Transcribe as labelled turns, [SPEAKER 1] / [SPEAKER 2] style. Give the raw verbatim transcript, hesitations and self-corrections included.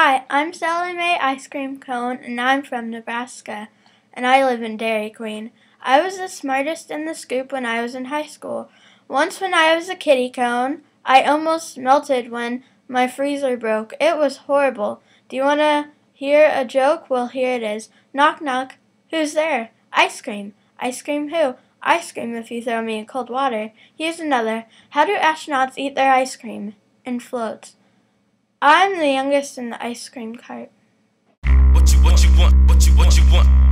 [SPEAKER 1] Hi, I'm Sally Mae Ice Cream Cone, and I'm from Nebraska, and I live in Dairy Queen. I was the smartest in the scoop when I was in high school. Once when I was a kitty cone, I almost melted when my freezer broke. It was horrible. Do you want to hear a joke? Well, here it is. Knock, knock. Who's there? Ice cream. Ice cream who? Ice cream if you throw me in cold water. Here's another. How do astronauts eat their ice cream? In floats. I'm the youngest in the ice cream cart.
[SPEAKER 2] What you, what you want, what you, what you want?